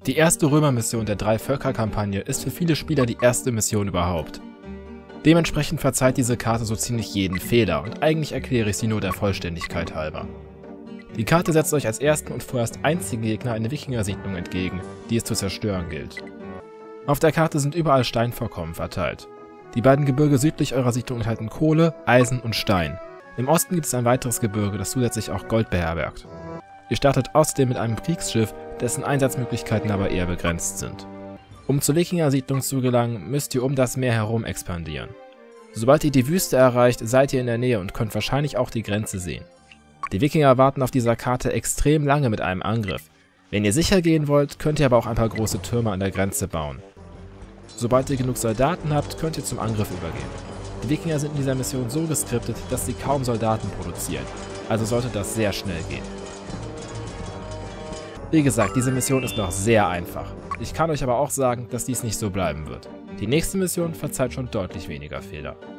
Die erste Römermission der Drei-Völker-Kampagne ist für viele Spieler die erste Mission überhaupt. Dementsprechend verzeiht diese Karte so ziemlich jeden Fehler und eigentlich erkläre ich sie nur der Vollständigkeit halber. Die Karte setzt euch als ersten und vorerst einzigen Gegner eine Wikinger-Siedlung entgegen, die es zu zerstören gilt. Auf der Karte sind überall Steinvorkommen verteilt. Die beiden Gebirge südlich eurer Siedlung enthalten Kohle, Eisen und Stein. Im Osten gibt es ein weiteres Gebirge, das zusätzlich auch Gold beherbergt. Ihr startet außerdem mit einem Kriegsschiff, dessen Einsatzmöglichkeiten aber eher begrenzt sind. Um zur Wikinger-Siedlung zu gelangen, müsst ihr um das Meer herum expandieren. Sobald ihr die Wüste erreicht, seid ihr in der Nähe und könnt wahrscheinlich auch die Grenze sehen. Die Wikinger warten auf dieser Karte extrem lange mit einem Angriff. Wenn ihr sicher gehen wollt, könnt ihr aber auch ein paar große Türme an der Grenze bauen. Sobald ihr genug Soldaten habt, könnt ihr zum Angriff übergehen. Die Wikinger sind in dieser Mission so geskriptet, dass sie kaum Soldaten produzieren, also sollte das sehr schnell gehen. Wie gesagt, diese Mission ist noch sehr einfach. Ich kann euch aber auch sagen, dass dies nicht so bleiben wird. Die nächste Mission verzeiht schon deutlich weniger Fehler.